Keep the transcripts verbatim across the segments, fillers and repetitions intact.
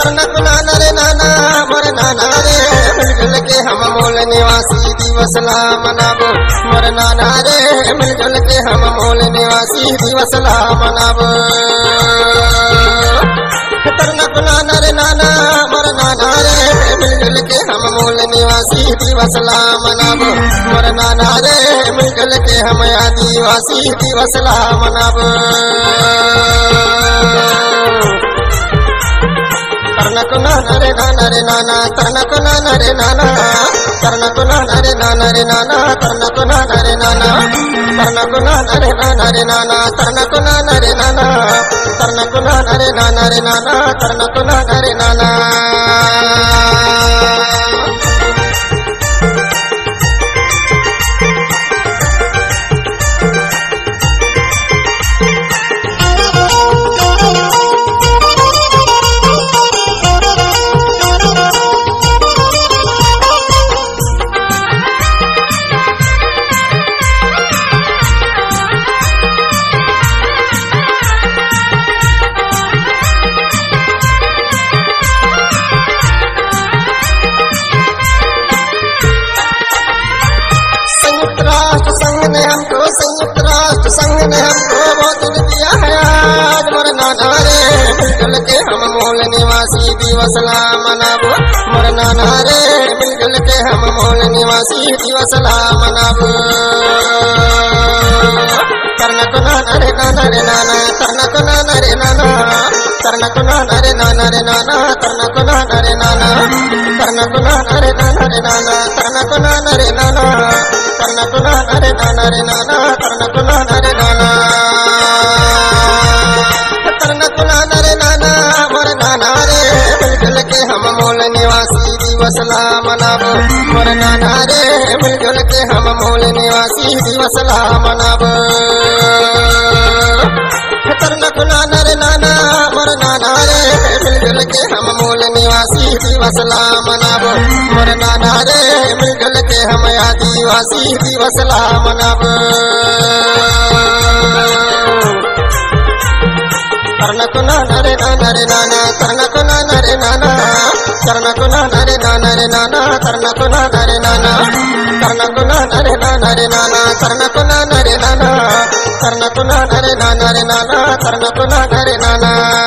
तरनक नाना रे नाना मोर नाना रे मिलजुल के हम मूल निवासी दिवस ला मनाबो मोर नाना रे मिलजुल के हम मूल निवासी दिवस ला मनाबो तरनक नाना रे नाना मोर नाना रे मिलजुल के हम मूल निवासी दिवस ला मनाबो मोर नाना रे मिलजुल के हम आदिवासी दिवस ला मनाबो तरनक नाना रे नाना रे नाना तरनक नाना रे नाना तरनक नाना रे नाना रे नाना तरनक नाना रे नाना तरनक नाना रे नाना रे नाना तरनक नाना रे नाना तरनक नाना रे नाना रे नाना तरनक नाना रे नाना संघ ने हमको संयुक्त राष्ट्र संघ ने हमको बहुत दिया है आज मोर नाना रे मिलजुल के हम मूल निवासी दिवस ला मनाबो मोर नाना रे मिलजुल के हम मूल निवासी दिवस ला मनाबो तरनक नाना रे नाना रे नाना तरनक नाना रे नाना तरनक नाना रे नाना रे नाना तरनक नाना रे नाना तरनक नाना रे नाना रे नाना तरनक नाना रे नाना तरनक नाना रे नाना रे नाना तरनक नाना रे नाना तरनक नाना रे नाना मोर नाना रे मिलजुल के हम मूल निवासी दिवस ला मनाबो मोर नाना रे मिलजुल के हम मूल निवासी दिवस ला मनाबो तरनक नाना रे नाना मोर नाना रे मिलजुल के हम मूल निवासी दिवस ला मनाबो मोर नाना रे मिलजुल के हम आदिवासी दिवस ला मनाबो तरनक नाना रे नाना रे नाना तरनक नाना रे नाना तरनक नाना रे नाना रे नाना तरनक नाना रे नाना तरनक नाना रे नाना रे नाना तरनक नाना रे नाना तरनक नाना रे नाना रे नाना तरनक नाना रे नाना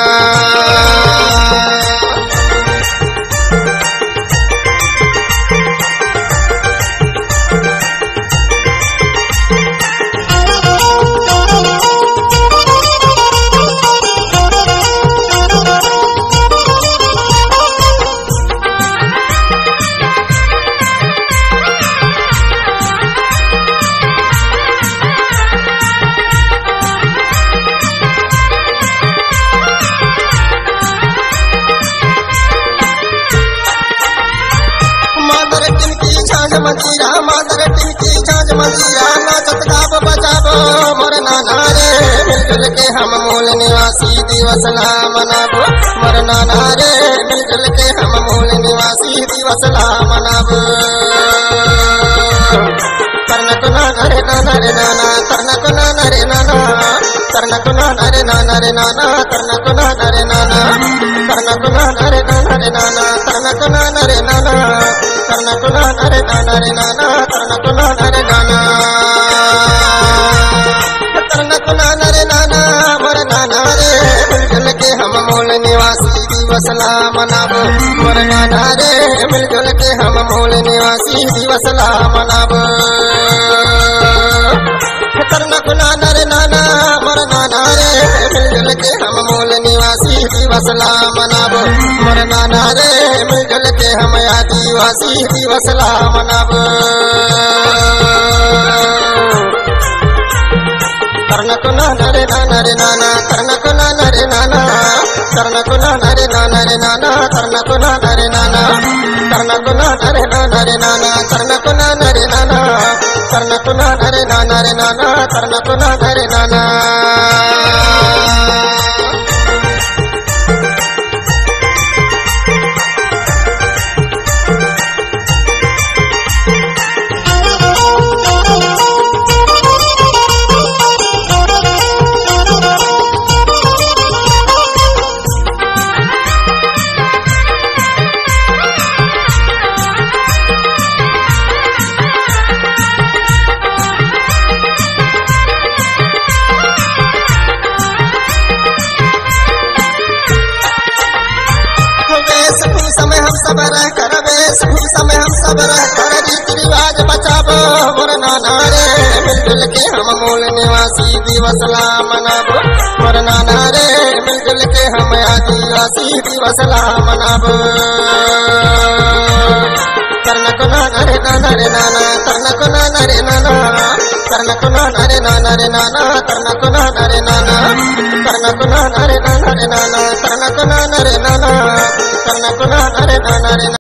मजीरा मादर टिंकी झांझ मजीरा नाचत गाब बजाबो मोर नाना रे मिलजुल के हम मूल निवासी दिवस ला मनाबो मोर नाना रे मिलजुल के हम मूल निवासी दिवस ला मनाबो तरनक नाना रे नाना रे नाना तरनक नाना रे नाना तरनक नाना रे नाना रे नाना तरनक नाना रे नाना तरनक नाना रे नाना रे नाना तरनक नाना रे नाना तरनक नाना रे नाना रे नाना तरनक नाना रे नाना तरनक नाना रे नाना मोर नाना रे मिलजुल के हम मूल निवासी दिवस ला मनाबो मोर नाना रे मिलजुल के हम मूल निवासी दिवस ला मनाबो तरनक नाना रे नाना मोर नाना रे मिलजुल के हम मूल निवासी दिवस ला मनाबो मोर नाना रे मिलजुल के हम आदिवासी दिवस ला मनाबो तरनक नाना रे नाना रे नाना तरनक नाना रे नाना तरनक नाना रे नाना रे नाना तरनक नाना रे नाना तरनक नाना रे नाना रे नाना तरनक नाना रे नाना तरनक नाना रे नाना रे नाना तरनक नाना रे नाना हम सब रह कर वेश भूषा में हम सब रह कर रीति रिवाज बचाबो मोर नाना रे मिलजुल के हम मूल निवासी दिवस ला मनाबो मोर नाना रे मिलजुल के हम आदिवासी दिवस ला मनाबो करना को नाना रे नाना रे नाना करना को नाना रे नाना करना को नाना रे नाना रे नाना करना को नाना रे नाना करना को नाना रे नाना रे नाना करना को नाना रे नाना करना को नाना रे नाना रे